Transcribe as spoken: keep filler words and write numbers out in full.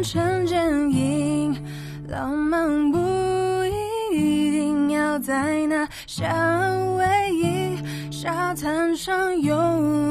成剪影，浪漫不一定在那夏威夷沙滩上游